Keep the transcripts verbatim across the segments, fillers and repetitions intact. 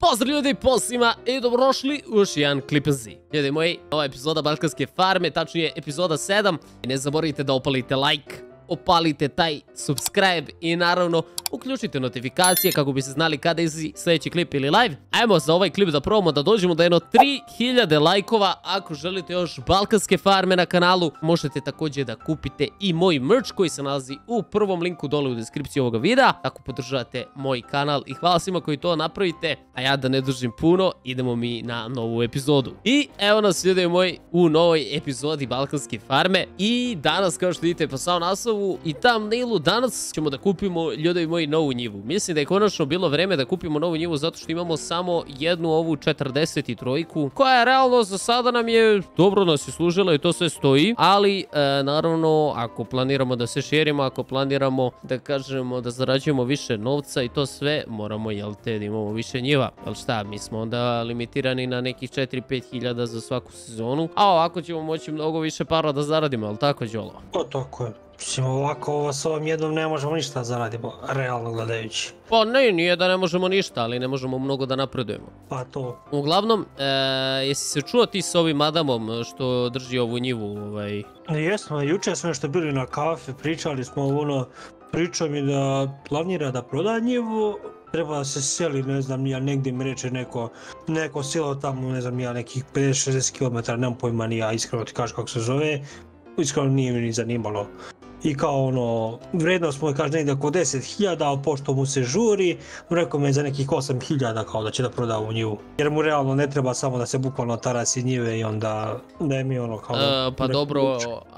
Pozdrav ljudi, posima i dobrodošli u još jedan Clippenzy. Ljudi moji, ova epizoda Balkanske farme, tačnije epizoda sedam. I ne zaboravite da opalite like, opalite taj subscribe i naravno uključite notifikacije kako bi se znali kada izlazi sljedeći klip ili live. Ajmo za ovaj klip da probamo da dođemo do jedno tri hiljade lajkova. Ako želite još Balkanske farme na kanalu, možete također da kupite i moj merch koji se nalazi u prvom linku dole u deskripciji ovoga videa. Tako podržavate moj kanal i hvala svima koji to napravite. A ja da ne dužim puno, idemo mi na novu epizodu. I evo nas ljudi moji u novoj epizodi Balkanske farme. I danas, kao što vidite po samom naslovu i thumbnailu, danas ćemo da kupimo ljudi moji novu njivu. Mislim da je konačno bilo vreme da kupimo novu njivu zato što imamo samo jednu ovu četrdeset tri koja je realno za sada nam je dobro nas je služila i to sve stoji, ali e, naravno ako planiramo da se širimo, ako planiramo da kažemo da zarađujemo više novca i to sve, moramo jel te da imamo više njiva. Jel šta, mi smo onda limitirani na nekih četiri pet hiljada za svaku sezonu, a ovako ćemo moći mnogo više para da zaradimo, jel tako Đolo? O, tako je. Mislim, ovako s ovom jednom ne možemo ništa zaradimo, realno gledajući. Pa ne, nije da ne možemo ništa, ali ne možemo mnogo da napredujemo. Pa to. Uglavnom, e, jesi se čuo ti s ovim Adamom što drži ovu njivu? Ovaj? Jesmo, jučer smo što bili na kafe, pričali smo ono, pričao mi da planira da proda njivu, treba da se seli, ne znam, ja negdje mi reče neko, neko selo tamo, ne znam, ja nekih pedeset šezdeset kilometara, nemam pojma ni ja, iskreno ti kažem kako se zove, iskreno nije mi ni zanimalo. I kao ono, vrednost mu je kaže negdje oko deset hiljada, ali pošto mu se žuri, rekao me za nekih osam hiljada kao da će da proda u njivu. Jer mu realno ne treba samo da se bukvalno tarasi njive i onda da je mi ono kao... E, pa dobro,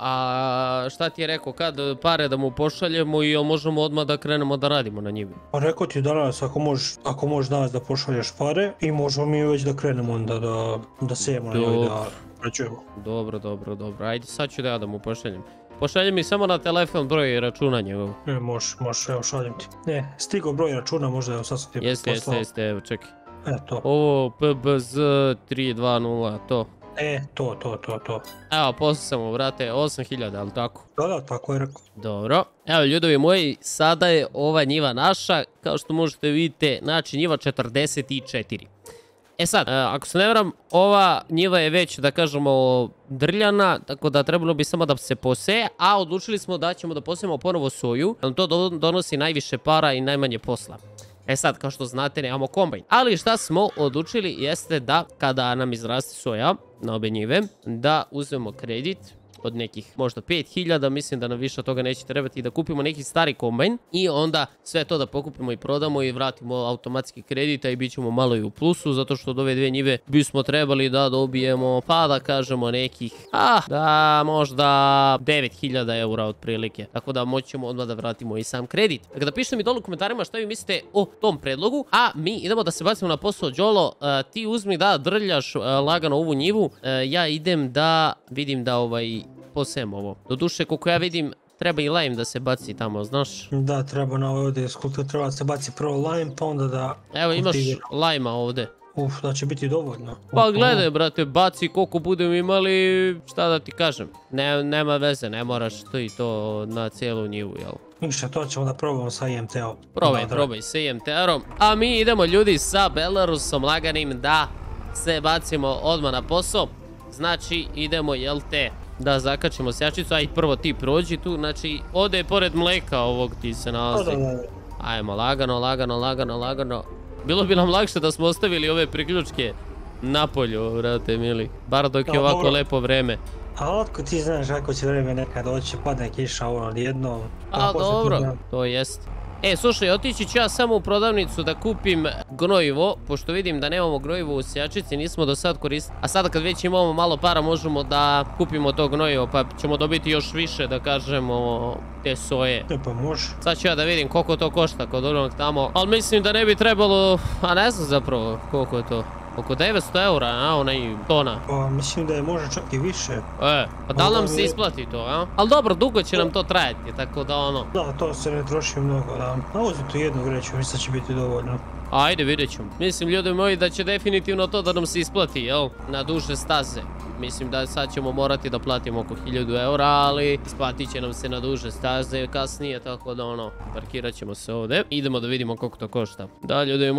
a šta ti je rekao, kad pare da mu pošaljemo i možemo odmah da krenemo da radimo na njivi? Pa rekao ti danas, ako možeš ako možeš danas da pošalješ pare i možemo mi već da krenemo onda da, da sejemo na njoj da račujemo. Dobro, dobro, dobro, ajde sad ću da ja da mu pošaljem. Pošalji mi samo na telefon broj računa njegov. E, možeš, možeš, evo šaljem ti. Ne, stigo broj računa, možda evo sad sam ti poslao. Jeste, jeste, jeste, evo čekaj. E, to. Ovo, P B Z tri dva nula, to. E, to, to, to, to. Evo, poslao sam mu, brate, osam hiljada, ali tako? Da, da, tako je rekao. Dobro. Evo, ljudovi moji, sada je ova njiva naša, kao što možete vidite, znači njiva četrdeset četiri. E sad, ako se ne varam, ova njiva je već, da kažemo, drljana, tako da trebalo bi samo da se poseje, a odlučili smo da ćemo da posejemo ponovo soju, jer to donosi najviše para i najmanje posla. E sad, kao što znate, nemamo kombajn. Ali šta smo odlučili jeste da, kada nam izraste soja na obe njive, da uzmemo kredit od nekih možda pet hiljada, mislim da nam više od toga neće trebati i da kupimo neki stari kombajn i onda sve to da pokupimo i prodamo i vratimo automatski kredita i bit ćemo malo i u plusu, zato što od ove dve njive bismo trebali da dobijemo, pa da kažemo nekih, ah, da možda devet hiljada eura otprilike, tako da moćemo odmah da vratimo i sam kredit. Tako da pišite mi dole u komentarima šta vi mislite o tom predlogu, a mi idemo da se bacimo na posao. Đolo, uh, ti uzmi da drljaš uh, lagano ovu njivu, uh, ja idem da vidim da ovaj posejem ovo. Doduše, koliko ja vidim, treba i lime da se baci tamo, znaš? Da, treba na ovdje ovdje skulptur, treba da se baci prvo lime, pa onda da... Evo, imaš lajma ovdje. Uf, da će biti dovoljno. Pa gledaj, brate, baci koliko budemo imali, šta da ti kažem. Ne, nema veze, ne moraš to i to na cijelu njivu, jel? Ništa, to ćemo da probamo sa I M T-om. Probaj, probaj sa I M T-om. A mi idemo, ljudi, sa Belarusom laganim da se bacimo odmah na posao. Znači, idemo, jel te, da zakačimo sjačicu, aj prvo ti prođi tu, znači, ovdje je pored mleka ovog ti se nalazi. Ajmo, lagano, lagano, lagano, lagano. Bilo bi nam lakše da smo ostavili ove priključke na polju, vrate mili, bar dok je ovako lepo vreme. A otko ti znaš kako će vreme nekad doći, padne kiša ono odjednom. A dobro, to jest. E, slušaj, otići ću ja samo u prodavnicu da kupim gnojivo, pošto vidim da nemamo gnojivo u sjačici, nismo do sad koristili. A sada kad već imamo malo para, možemo da kupimo to gnojivo, pa ćemo dobiti još više, da kažemo, te soje. E, pa može. Sad ću ja da vidim koliko to košta kod onog tamo, ali mislim da ne bi trebalo, a ne znam zapravo koliko je to. Oko devetsto eura, a onaj tona. Pa mislim da je može čak i više. E, pa da li nam se isplati to, a? Ali dobro, dugo će nam to trajati, tako da ono... Da, to se ne troši mnogo, da. A uzmi tu jednu vreću, mislim da će biti dovoljno. Ajde, vidjet ćemo. Mislim, ljudi moji, da će definitivno to da nam se isplati, jel? Na duže staze. Mislim da sad ćemo morati da platimo oko hiljadu eura, ali isplatit će nam se na duže staze kasnije, tako da ono, parkirat ćemo se ovdje. Idemo da vidimo koliko to košta. Da, ljudi moji,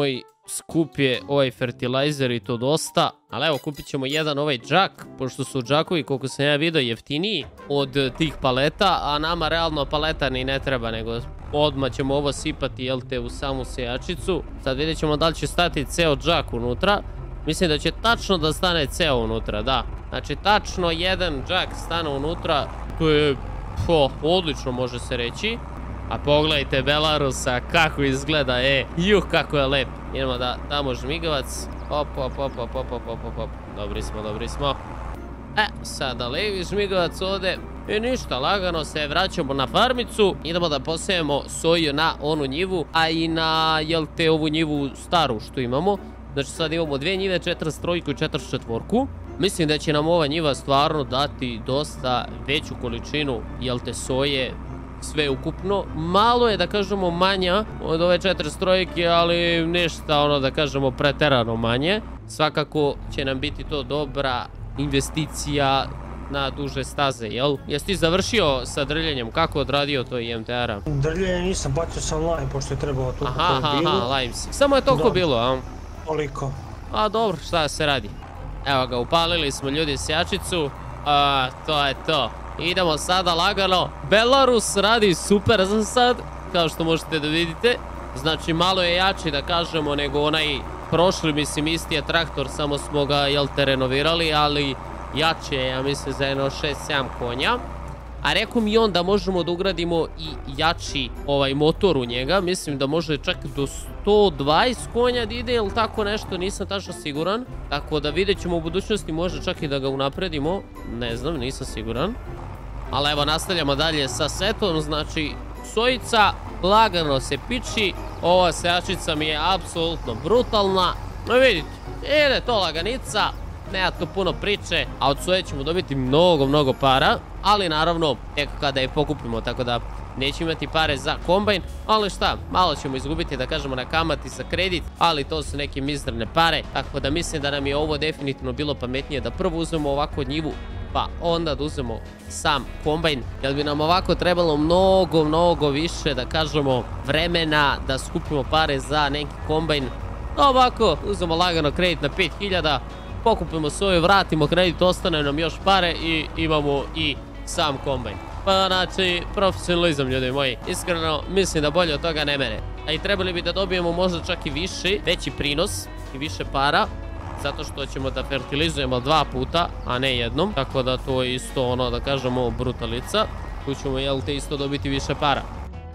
skup je ovaj fertilizer i to dosta. Ali evo, kupit ćemo jedan ovaj džak, pošto su džakovi, koliko sam ja vidio, jeftiniji od tih paleta, a nama realno paleta ni ne treba, nego odmah ćemo ovo sipati, jel te, u samu sejačicu. Sad vidjet ćemo da li će stati ceo džak unutra. Mislim da će tačno da stane ceo unutra, da. Znači, tačno jedan džak stane unutra. To je, po, odlično može se reći. A pogledajte Belarusa kako izgleda, e, juh kako je lep. Idemo da damo žmigavac. Hop, hop, hop, hop, hop, hop, hop, hop. Dobri smo, dobri smo. E, sada levi žmigavac ovde. I ništa, lagano se vraćamo na farmicu. Idemo da posejemo soju na onu njivu, a i na, jel te, ovu njivu staru što imamo. Znači sad imamo dve njive, četrdeset tri i četrdeset četiri. Mislim da će nam ova njiva stvarno dati dosta veću količinu, jel te, soje, sve ukupno. Malo je, da kažemo, manja od ove četrdeset tri, ali ništa, ono, da kažemo, preterano manje. Svakako će nam biti to dobra investicija na duže staze, jel? Jesi ti završio sa drljenjem? Kako odradio to I M T R-a? Drljenje nisam, bacio sam lime, pošto je trebalo toliko aha, to bilo. Aha, lime si. Samo je toliko bilo, a? Toliko. A dobro, šta se radi? Evo ga, upalili smo ljudi sjačicu. A, to je to. Idemo sada lagano. Belarus radi super za sad, kao što možete da vidite. Znači, malo je jači, da kažemo, nego onaj prošli, mislim, isti je traktor, samo smo ga, jel te, renovirali, ali jače je, ja mislim, za jedno šest sedam konja. A rekao mi on da možemo da ugradimo i jači ovaj motor u njega. Mislim da može čak do sto dvadeset konja da ide, ili tako nešto, nisam tačno siguran. Tako da vidjet ćemo u budućnosti, može čak i da ga unapredimo. Ne znam, nisam siguran. Ali evo, nastavljamo dalje sa setom, znači sojica lagano se piči. Ova sejačica mi je apsolutno brutalna. No vidite, ide to laganica. Nema tu puno priče, a od soje ćemo dobiti mnogo, mnogo para, ali naravno, tek kada je pokupimo, tako da nećemo imati pare za kombajn, ali šta, malo ćemo izgubiti, da kažemo, na kamati za kredit, ali to su neke mizerne pare, tako da mislim da nam je ovo definitivno bilo pametnije da prvo uzmemo ovako njivu, pa onda da uzmemo sam kombajn, jer bi nam ovako trebalo mnogo, mnogo više, da kažemo, vremena da skupimo pare za neki kombajn. Ovako, uzmemo lagano kredit na pet hiljada, pokupimo soju, vratimo kredit, ostane nam još pare i imamo i sam kombajn. Pa znači, profesionalizam, ljudi moji. Iskreno, mislim da bolje od toga ne mene. A i trebali bi da dobijemo možda čak i više, veći prinos i više para, zato što ćemo da fertilizujemo dva puta, a ne jednom. Tako da to je isto ono, da kažemo, brutalica. Tu ćemo, jel te, isto dobiti više para.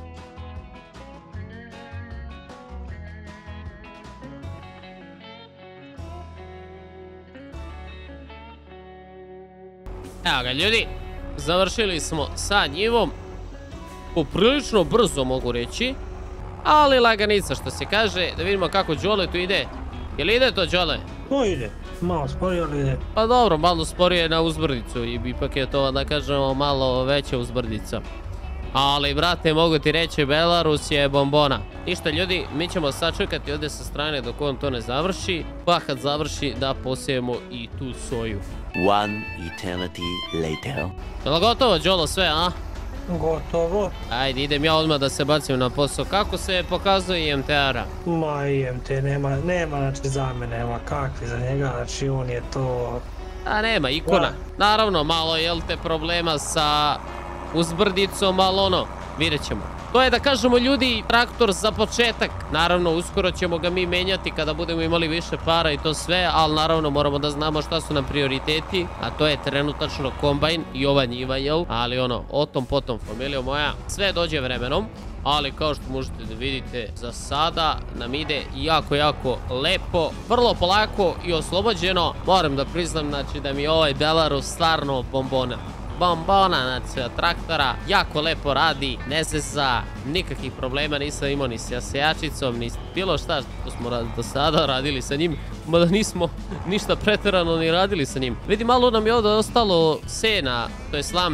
Evo ga, ljudi, završili smo sa njivom, poprilično brzo mogu reći, ali laganica što se kaže. Da vidimo kako Đole tu ide. Jel ide to, Đole? To ide, malo sporije, ali ide. Pa dobro, malo sporije na uzbrdicu, i ipak je to, da kažemo, malo veća uzbrdica. Ali, brate, mogu ti reći, Belarus je bombona. Ništa, ljudi, mi ćemo sačekati ovdje sa strane dok on to ne završi, pa kad završi da posijemo i tu soju. One eternity later. Je li gotovo, Đolo, sve, a? Gotovo. Ajde, idem ja odmah da se bacim na posao. Kako se pokazuje I M T R-a? Ma, I M T nema, nema, znači, za mene, nema kakvi za njega, znači, on je to... A, nema, ikona. Naravno, malo, jel te, problema sa uzbrdicom, ali ono, vidjet ćemo. To je, da kažemo, ljudi, traktor za početak. Naravno, uskoro ćemo ga mi menjati kada budemo imali više para i to sve, ali naravno moramo da znamo šta su nam prioriteti, a to je trenutačno kombajn i ova njiva, jel? Ali ono, o tom potom, familijo moja, sve dođe vremenom, ali kao što možete da vidite, za sada nam ide jako, jako lepo, vrlo polako i oslobođeno. Moram da priznam, znači, da mi je ovaj Belarus stvarno bombona. Bombona, znači, traktora, jako lepo radi, ne zeza, nikakvih problema nisam imao ni sa sejačicom, ni bilo šta što smo do sada radili sa njim, mada nismo ništa preterano ni radili sa njim. Vidi, malo nam je ovdje ostalo sena, to je slame,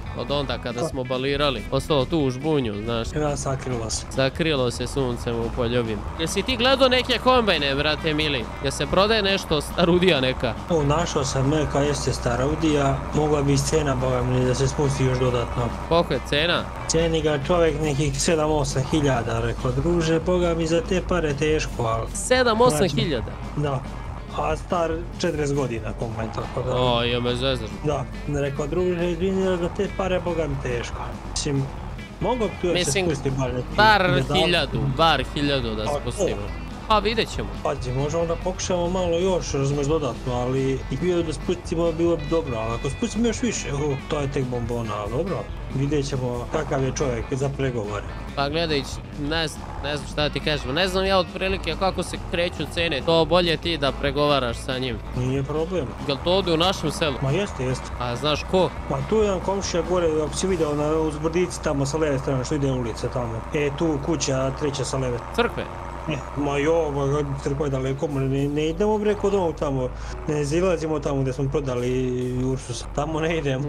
od onda kada smo balirali. Ostalo tu u žbunju, znaš. Ja, sakrilo se. Sakrilo se suncem u poljubim. Jesi ti gledao neke kombajne, brate mili? Jel se prodaje nešto starudija neka? O, našao sam neka, jeste starudija. Mogla bi cena, boga mi, da se spusti još dodatno. Koliko je cena? Ceni ga čovjek nekih sedam osam hiljada, rekao, druže, boga mi za te pare teško, ali... sedam osam hiljada? Da. A star četrdeset godina kombajn, tako da... O, je me zezam. Da, rekao, druže, izvini, za te pare, boga mi teško. Mislim, mogu bi tu još se spustiti bar neki... Bar hiljadu, bar hiljadu da spustimo. Pa vidjet ćemo. Pazi, možemo da pokušamo malo još, razumeš, dodatno, ali i bio da spustimo bilo bi dobro, ali ako spustimo još više, uh, to je tek bombona, ali dobro. Vidjet ćemo kakav je čovjek za pregovore. Pa gledaj, ne, ne znam šta ti kažem, ne znam ja otprilike kako se kreću cene, to bolje ti da pregovaraš sa njim. Nije problem. Jel to ovdje u našem selu? Ma jeste, jeste. A znaš ko? Ma tu je jedan komšija gore, ako si vidio na uzbrdici tamo sa leve strane, što ide ulica tamo. E, tu kuća treća sa leve. Crkve? Ne, ma jo, crkva je daleko, ne, ne idemo bre kod ovog tamo, ne zilazimo tamo gdje smo prodali Ursusa, tamo ne idemo,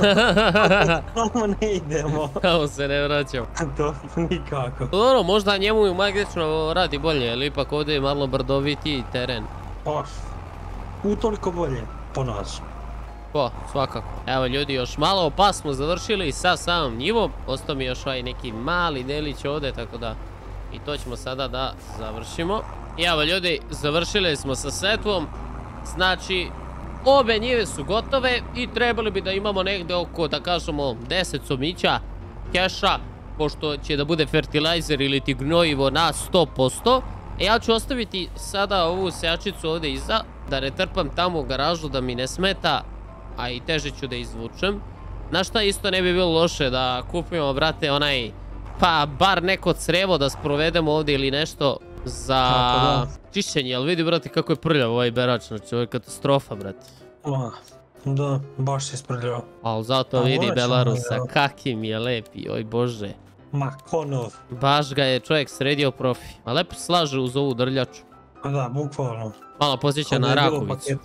tamo ne idemo. Tamo se ne vraćamo. To nikako. Dobro, možda njemu magično radi bolje, ali ipak ovdje je malo brdoviti teren. Pa, utoliko bolje, po nas. Pa, svakako. Evo ljudi, još malo, pa smo završili sa samom njivom, ostao mi još ovaj neki mali delić ovdje, tako da... I to ćemo sada da završimo. I evo ljudi, završili smo sa setvom. Znači, obe njive su gotove i trebali bi da imamo negdje oko, da kažemo, deset somića keša, pošto će da bude fertilizer ili ti gnojivo na sto posto. E ja ću ostaviti sada ovu sejačicu ovdje iza, da ne trpam tamo u garažu, da mi ne smeta, a i teže ću da izvučem. Na šta isto ne bi bilo loše da kupimo, brate, onaj... Pa, bar neko crevo da sprovedemo ovdje ili nešto za čišćenje. Jel vidi, brate, kako je prljav ovaj berač, znači ovo je katastrofa, brate. Da, baš se sprljao. Ali zato vidi Belarusa, kakim je lepi, oj bože. Makonov. Baš ga je čovjek sredio profi. A lepo slaže uz ovu drljaču. Da, bukvalno. Malo posjeća na Rakovicu.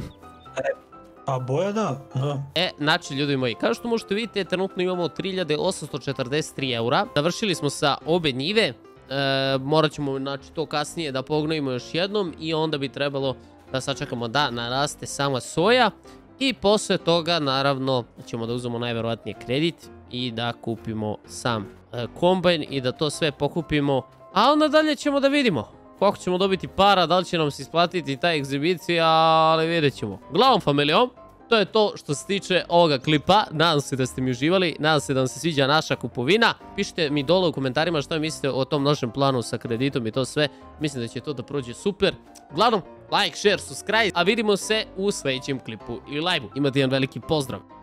Pa boja da, da. E, znači ljudi moji, kao što možete vidjeti, trenutno imamo tri hiljade osamsto četrdeset tri eura. Završili smo sa obe njive. E, morat ćemo znači, to kasnije da pognojimo još jednom i onda bi trebalo da sačekamo da naraste sama soja. I posle toga, naravno, ćemo da uzmemo najverovatnije kredit i da kupimo sam e, kombajn i da to sve pokupimo. A onda dalje ćemo da vidimo koliko ćemo dobiti para, da li će nam se isplatiti ta egzibicija, ali vidjet ćemo. Uglavnom, familijom, to je to što se tiče ovoga klipa. Nadam se da ste mi uživali, nadam se da vam se sviđa naša kupovina. Pišite mi dole u komentarima što mislite o tom našem planu sa kreditom i to sve. Mislim da će to da prođe super. Uglavnom, like, share, subscribe, a vidimo se u sljedećem klipu i live-u. Imate jedan veliki pozdrav.